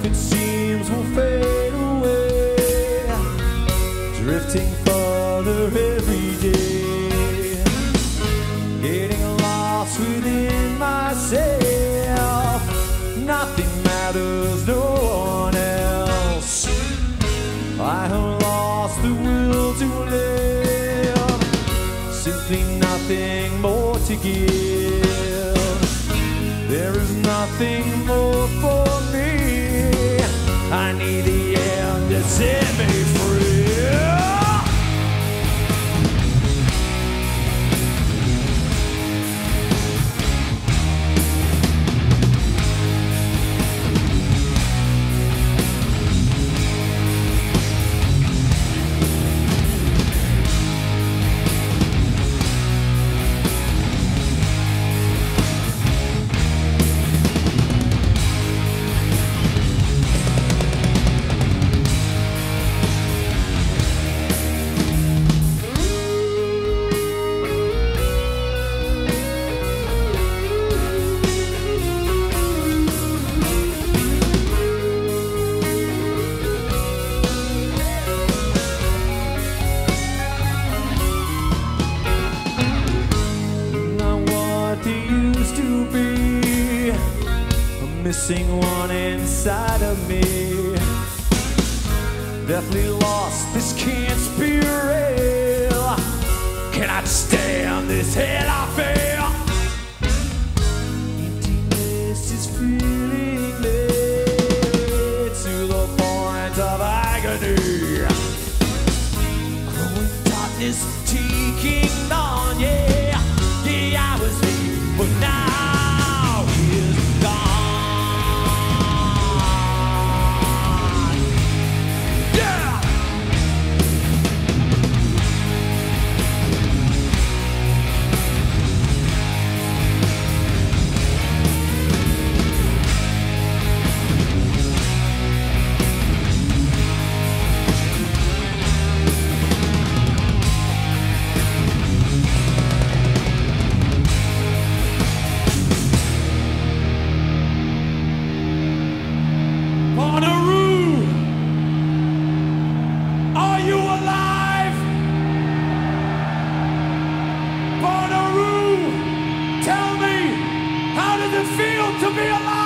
life, it seems, will fade away, drifting further every day, getting lost within myself. Nothing matters, no one else. I have lost the will to live, simply nothing more to give. There is nothing more for me. I need the end to set me free. Missing one inside of me, deathly lost, this can't be real. Cannot stand this hell I feel. Emptiness is filling me to the point of agony. Growing darkness taking on, yeah, yeah, I was me, but now he's gone. Feel to be alive.